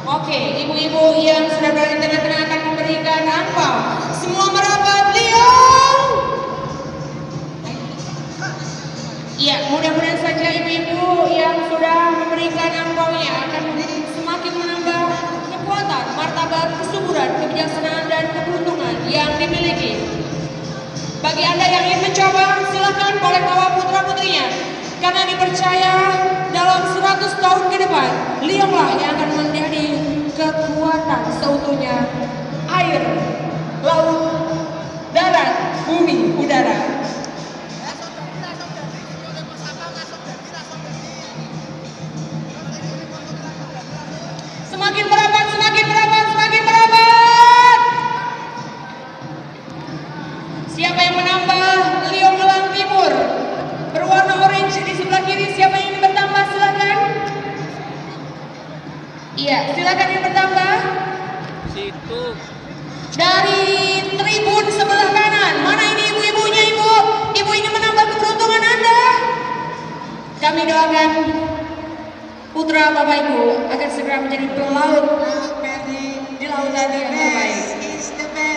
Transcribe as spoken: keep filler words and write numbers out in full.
Oke, ibu-ibu yang sudah berada di tengah-tengah akan memberikan angpau. Semua merapat, beliau. Iya, mudah-mudahan saja ibu-ibu yang sudah memberikan angpaunya akan semakin menambah kekuatan, martabat, kesuburan, kebijaksanaan, dan keberuntungan yang dimiliki. Bagi Anda yang ingin mencoba, silakan boleh bawa putra-putrinya. Karena dipercaya dalam seratus tahun ke depan, beliaulah yang akan menjadi kekuatan seutuhnya. Air, laut, darat, bumi, udara. Semakin merapat, semakin merapat, semakin merapat. Siapa yang menambah Liong Elang Timur berwarna orange di sebelah kiri? Siapa yang ingin bertambah? Silakan. Iya, silakan yang bertambah. Situ. Dari tribun sebelah kanan. Mana ini ibu-ibunya, ibu? Ibu ingin menambah keberuntungan Anda. Kami doakan putra Bapak Ibu akan segera menjadi pelaut di lautan yang terbaik.